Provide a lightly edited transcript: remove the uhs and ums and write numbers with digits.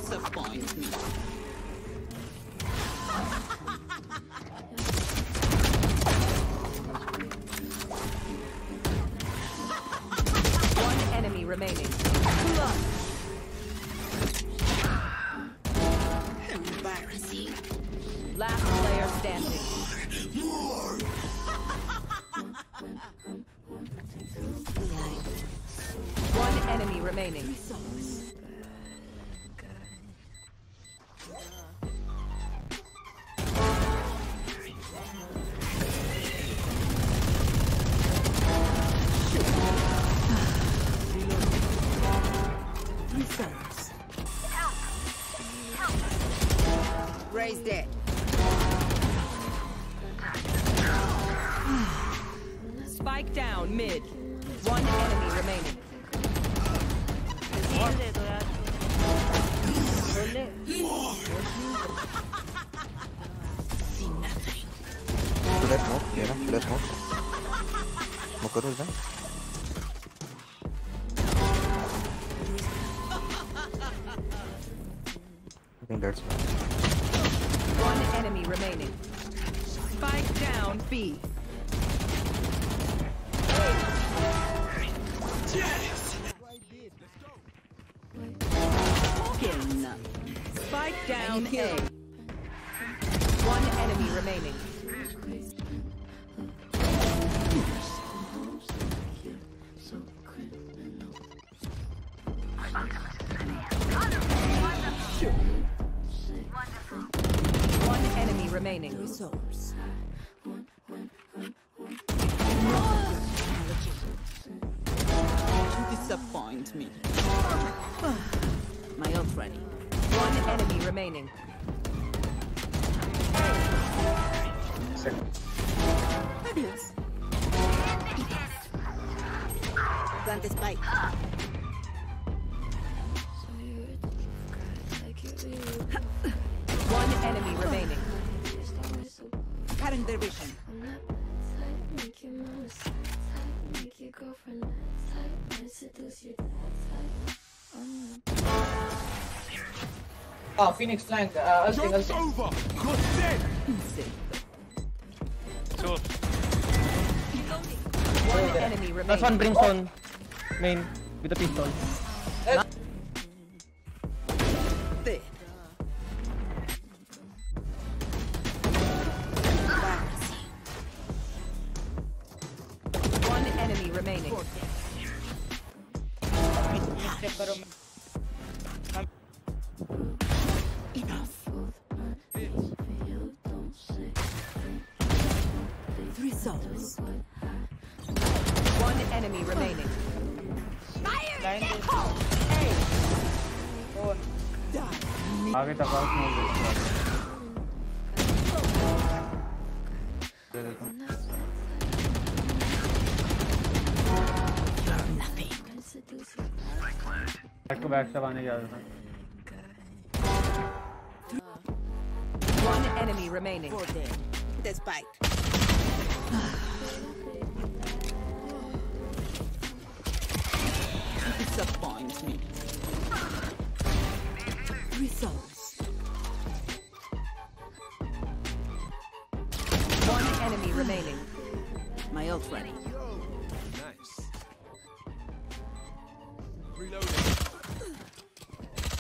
disappoint me. One enemy remaining. Embarrassing. Last player standing. One enemy remaining. Raise dead. Spike down mid. One enemy remaining. See nothing. To that smoke, yeah, to that smoke. Smoke करो इधर. I think that's fine. One enemy remaining. Spike down B. Skin. Spike down A. One enemy remaining. One enemy remaining. Resource. You disappoint me. My ult ready. One enemy remaining. Adios. Plant the spike. One enemy remaining. Cutting their vision. Oh, Phoenix flank. Ulting. Over! You're dead! Two. One enemy Last one, remaining. Brimstone. Main. With the pistol. There. One enemy remaining. Enough. Three souls. One enemy remaining. आगे तक out नहीं Nothing. Back to back सब आने जा रहा था. One enemy remaining. For them. The spike. You disappoint me. Three souls. One enemy remaining. My ult ready.